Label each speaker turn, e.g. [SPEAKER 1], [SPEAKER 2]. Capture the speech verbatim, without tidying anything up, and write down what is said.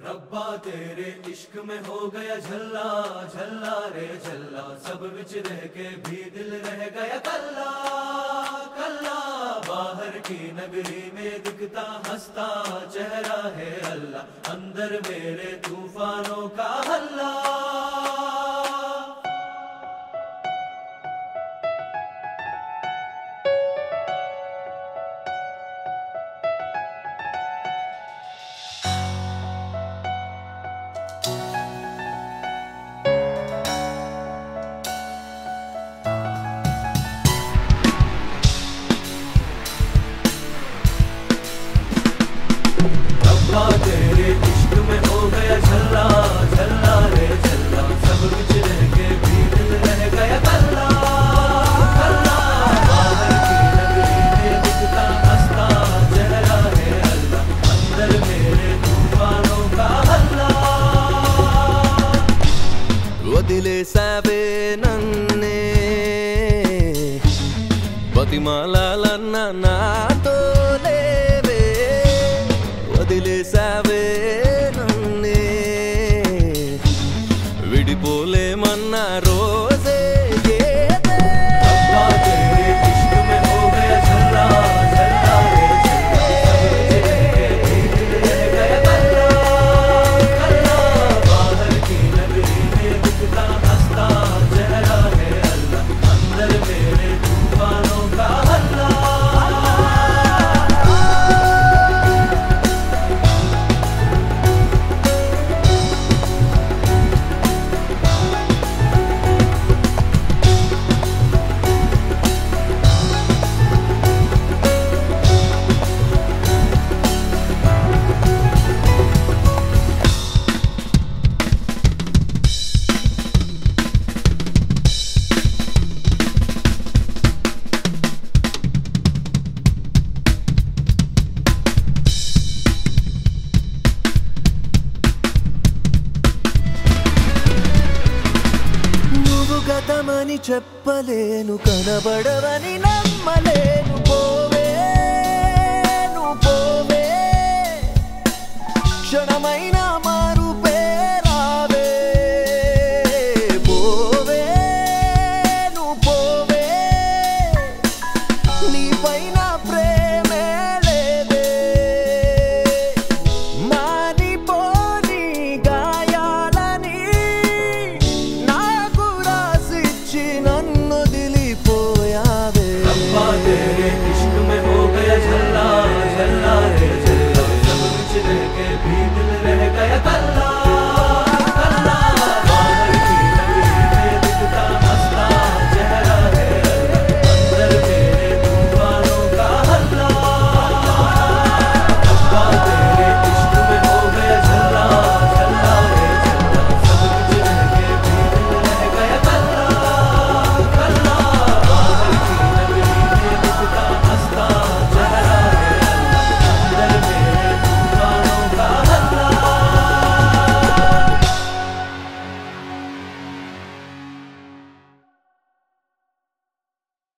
[SPEAKER 1] रब्बा तेरे इश्क में हो गया झल्ला झल्ला रे झल्ला, सब विच रह के भी दिल रह गया कल्ला कल्ला। बाहर की नगरी में दिखता हंसता चेहरा है अल्लाह, अंदर मेरे तूफानों का हल्ला। रब्बा तेरे इश्क में हो गया झल्ला झल्ला रे झल्ला, सब कुछ रह के भी दिल रह गया कल्ला कल्ला। बाहर की नगरी में दिखता हंसता चेहरा है अल्लाह, अंदर मेरे तूफानों का हल्ला।
[SPEAKER 2] వదిలేసావే నన్నే బతిమాలాలన్న నాతో లేవే, వదిలేసావే నన్నే విడిపోలేమన్న రోజే ఏదే।
[SPEAKER 1] रब्बा तेरे इश्क में हो गया झल्ला झल्ला रे झल्ला, सब कुछ रह के भी दिल रह गया कल्ला कल्ला। बाहर की नगरी में दिखता हंसता चेहरा है अल्लाह, अंदर मेरे तूफानों का हल्ला।
[SPEAKER 2] గతమని చెప్పలేను, కనబడవని నమ్మలేను, పోవే నువ్వు పోవే క్షణమైన